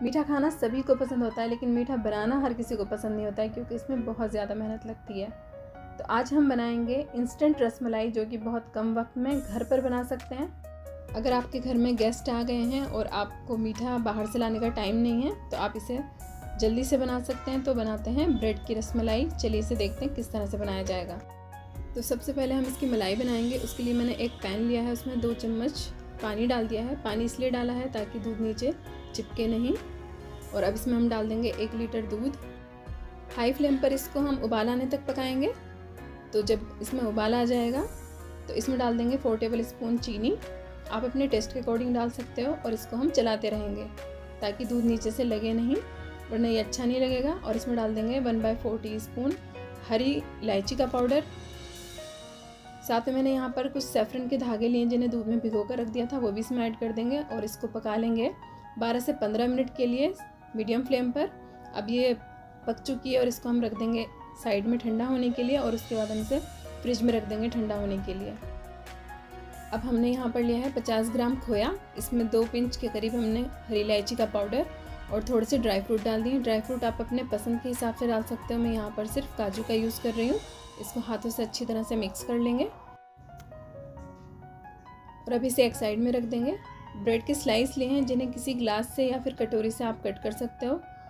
मीठा खाना सभी को पसंद होता है, लेकिन मीठा बनाना हर किसी को पसंद नहीं होता है क्योंकि इसमें बहुत ज़्यादा मेहनत लगती है। तो आज हम बनाएंगे इंस्टेंट रसमलाई, जो कि बहुत कम वक्त में घर पर बना सकते हैं। अगर आपके घर में गेस्ट आ गए हैं और आपको मीठा बाहर से लाने का टाइम नहीं है तो आप इसे जल्दी से बना सकते हैं। तो बनाते हैं ब्रेड की रसमलाई। चलिए इसे देखते हैं किस तरह से बनाया जाएगा। तो सबसे पहले हम इसकी मलाई बनाएंगे। उसके लिए मैंने एक पैन लिया है, उसमें 2 चम्मच पानी डाल दिया है। पानी इसलिए डाला है ताकि दूध नीचे चिपके नहीं। और अब इसमें हम डाल देंगे 1 लीटर दूध। हाई फ्लेम पर इसको हम उबाल आने तक पकाएंगे। तो जब इसमें उबाल आ जाएगा तो इसमें डाल देंगे 4 टेबल स्पून चीनी। आप अपने टेस्ट के अकॉर्डिंग डाल सकते हो। और इसको हम चलाते रहेंगे ताकि दूध नीचे से लगे नहीं, वरना ये अच्छा नहीं लगेगा। और इसमें डाल देंगे 1/4 टीस्पून हरी इलायची का पाउडर। साथ में मैंने यहाँ पर कुछ सैफरन के धागे लिए जिन्हें दूध में भिगो कर रख दिया था, वो भी इसमें ऐड कर देंगे। और इसको पका लेंगे 12 से 15 मिनट के लिए मीडियम फ्लेम पर। अब ये पक चुकी है और इसको हम रख देंगे साइड में ठंडा होने के लिए। और उसके बाद हम इसे फ्रिज में रख देंगे ठंडा होने के लिए। अब हमने यहाँ पर लिया है 50 ग्राम खोया। इसमें 2 पिंच के करीब हमने हरी इलायची का पाउडर और थोड़े से ड्राई फ्रूट डाल दिए। ड्राई फ्रूट आप अपने पसंद के हिसाब से डाल सकते हो। मैं यहाँ पर सिर्फ काजू का यूज़ कर रही हूँ। इसको हाथों से अच्छी तरह से मिक्स कर लेंगे और अब इसे एक साइड में रख देंगे। ब्रेड के स्लाइस लिए हैं जिन्हें किसी ग्लास से या फिर कटोरी से आप कट कर सकते हो।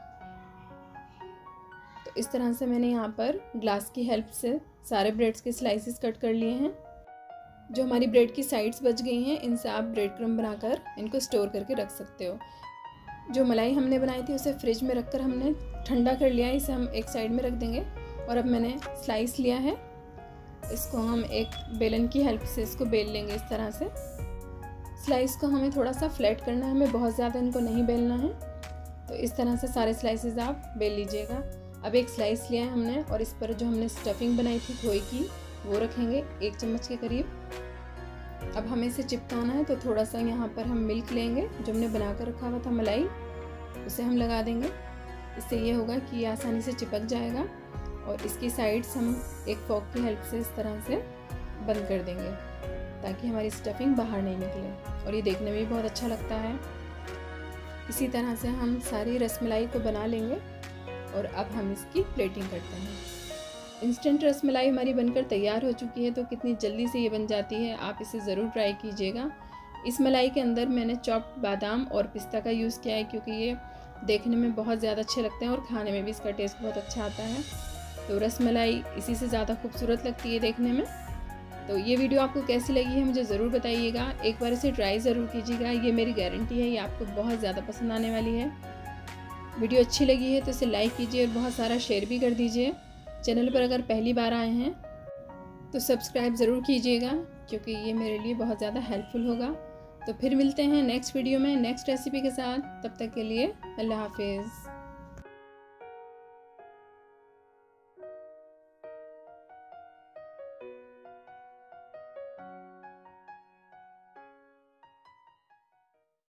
तो इस तरह से मैंने यहाँ पर ग्लास की हेल्प से सारे ब्रेड्स के स्लाइसेस कट कर लिए हैं। जो हमारी ब्रेड की साइड्स बच गई हैं, इनसे आप ब्रेड क्रम्ब बनाकर इनको स्टोर करके रख सकते हो। जो मलाई हमने बनाई थी उसे फ्रिज में रखकर हमने ठंडा कर लिया है। इसे हम एक साइड में रख देंगे। और अब मैंने स्लाइस लिया है, इसको हम एक बेलन की हेल्प से इसको बेल लेंगे इस तरह से। स्लाइस को हमें थोड़ा सा फ्लैट करना है, हमें बहुत ज़्यादा इनको नहीं बेलना है। तो इस तरह से सारे स्लाइसेस आप बेल लीजिएगा। अब एक स्लाइस लिया है हमने और इस पर जो हमने स्टफिंग बनाई थी खोए की, वो रखेंगे 1 चम्मच के करीब। अब हमें इसे चिपकाना है तो थोड़ा सा यहाँ पर हम मिल्क लेंगे, जो हमने बना कर रखा हुआ था मलाई, उसे हम लगा देंगे। इससे ये होगा कि ये आसानी से चिपक जाएगा। और इसकी साइड्स हम एक फॉक की हेल्प से इस तरह से बंद कर देंगे ताकि हमारी स्टफिंग बाहर नहीं निकले। और ये देखने में भी बहुत अच्छा लगता है। इसी तरह से हम सारी रसमलाई को बना लेंगे और अब हम इसकी प्लेटिंग करते हैं। इंस्टेंट रसमलाई हमारी बनकर तैयार हो चुकी है। तो कितनी जल्दी से ये बन जाती है, आप इसे ज़रूर ट्राई कीजिएगा। इस मलाई के अंदर मैंने चॉप्ड बादाम और पिस्ता का यूज़ किया है क्योंकि ये देखने में बहुत ज़्यादा अच्छे लगते हैं और खाने में भी इसका टेस्ट बहुत अच्छा आता है। तो रसमलाई इसी से ज़्यादा खूबसूरत लगती है देखने में। तो ये वीडियो आपको कैसी लगी है मुझे ज़रूर बताइएगा। एक बार इसे ट्राई ज़रूर कीजिएगा, ये मेरी गारंटी है, ये आपको बहुत ज़्यादा पसंद आने वाली है। वीडियो अच्छी लगी है तो इसे लाइक कीजिए और बहुत सारा शेयर भी कर दीजिए। चैनल पर अगर पहली बार आए हैं तो सब्सक्राइब ज़रूर कीजिएगा क्योंकि ये मेरे लिए बहुत ज़्यादा हेल्पफुल होगा। तो फिर मिलते हैं नेक्स्ट वीडियो में नेक्स्ट रेसिपी के साथ। तब तक के लिए अल्लाह हाफिज़।